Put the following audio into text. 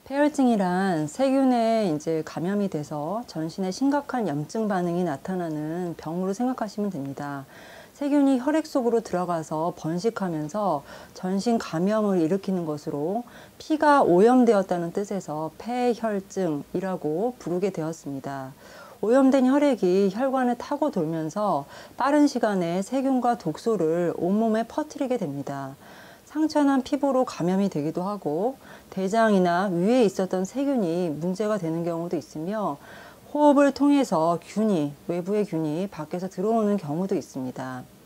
폐혈증이란 세균에 감염이 돼서 전신에 심각한 염증 반응이 나타나는 병으로 생각하시면 됩니다. 세균이 혈액 속으로 들어가서 번식하면서 전신 감염을 일으키는 것으로 피가 오염되었다는 뜻에서 폐혈증이라고 부르게 되었습니다. 오염된 혈액이 혈관을 타고 돌면서 빠른 시간에 세균과 독소를 온몸에 퍼뜨리게 됩니다. 상처난 피부로 감염이 되기도 하고 대장이나 위에 있었던 세균이 문제가 되는 경우도 있으며 호흡을 통해서 외부의 균이 밖에서 들어오는 경우도 있습니다.